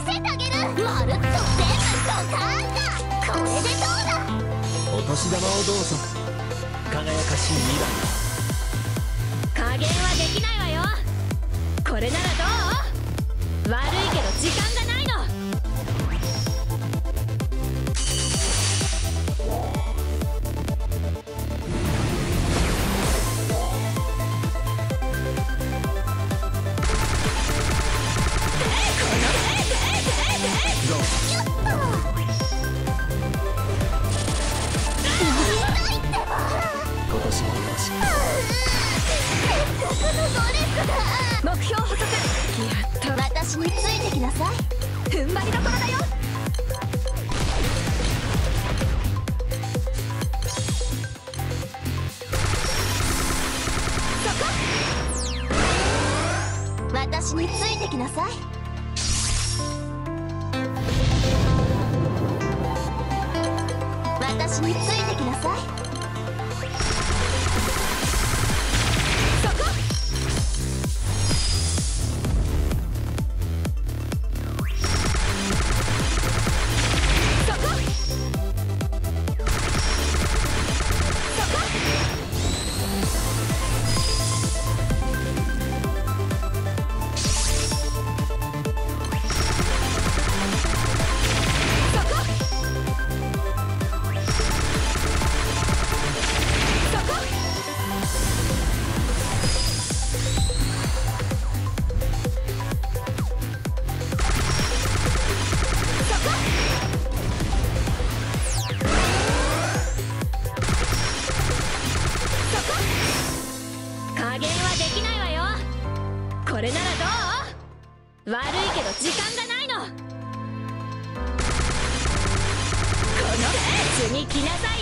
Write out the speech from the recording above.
せてあげる。まるっと全部ドカーンだ。これでどうだ。 お年玉をどうぞ。輝かしい未来。 加減はできないわよ。これならどう？悪いけど時間がないの。 今年もよろしく。 目標捕捉。やっと私についてきなさい。 踏ん張りどころだよ。 私についてきなさい。私についてきなさい。 加減はできないわよ。これならどう？悪いけど時間がないの。この次来なさい。